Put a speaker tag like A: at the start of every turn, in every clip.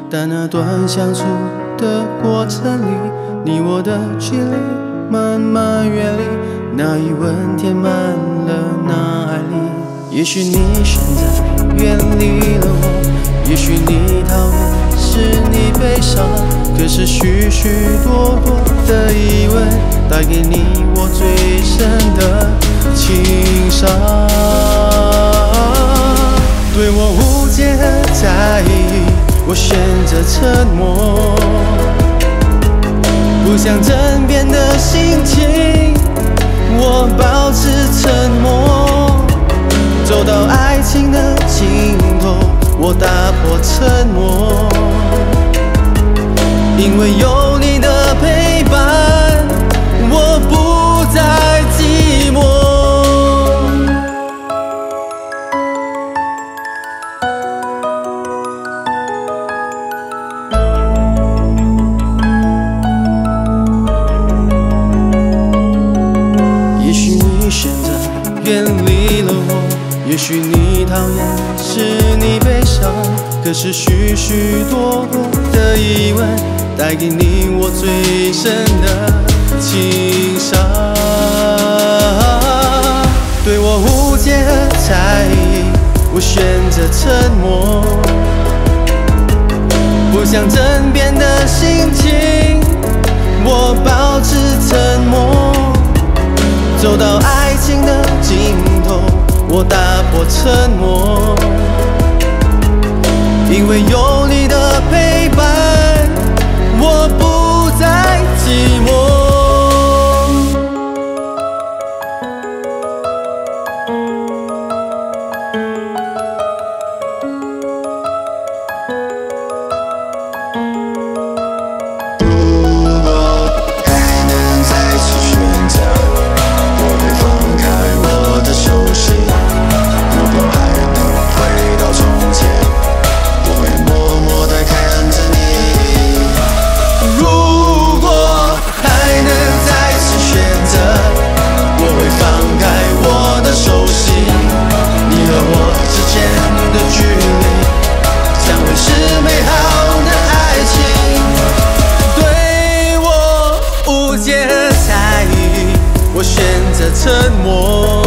A: 但那段相处的过程里，你我的距离慢慢远离，那疑问填满了脑海里。也许你选择远离了我，也许你讨厌是你悲伤，可是许许多多的疑问，带给你我最深的情伤。对我误解和在意，我选择沉默，不想争辩的心情，我保持沉默。走到爱情的尽头，我打破沉默，因为有你的陪伴，我不再寂寞。也许你选择远离了我，也许你讨厌是你悲伤，可是许许多多的疑问，带给你我最深的情伤。对我误解和在意，我选择沉默，不想争辩的心情，我保持沉默。走到爱情的尽头，我打破沉默，因为有你的陪伴，我不再寂寞。
B: 如果还能再次选择，我会放开我的手心。如果还能回到从前，我会默默地看着你。
A: 如果还能再次选择，我会放开我的手心。你和我之间的距离，将会是美好的爱情。对我误解和在意，我选择沉默，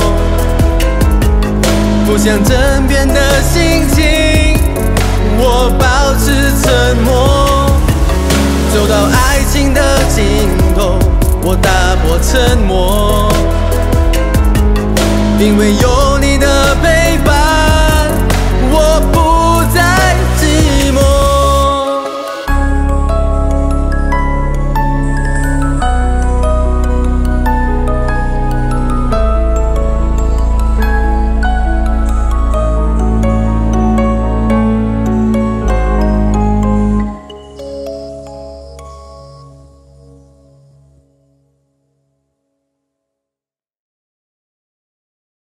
A: 不想争辩的心情，我保持沉默。走到爱情的尽头，我打破沉默，因为有